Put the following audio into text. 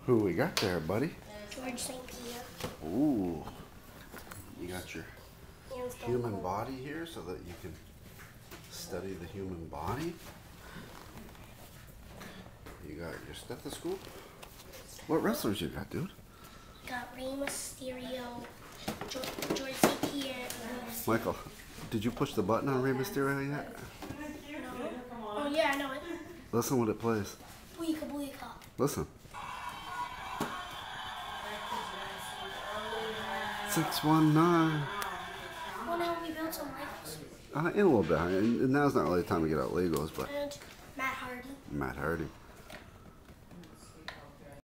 Who we got there, buddy? George St. Pierre. Ooh. You got your human body here so that you can study the human body. You got your stethoscope. What wrestlers you got, dude? Got Rey Mysterio, George St. Pierre. Michael, did you push the button on Rey Mysterio yet? No. Oh yeah, I know it. Listen when it plays. Booyaka booyaka. Listen. 619. Well, now we built some Legos. In a little bit. And now's not really the time to get out Legos, but And Matt Hardy. Matt Hardy.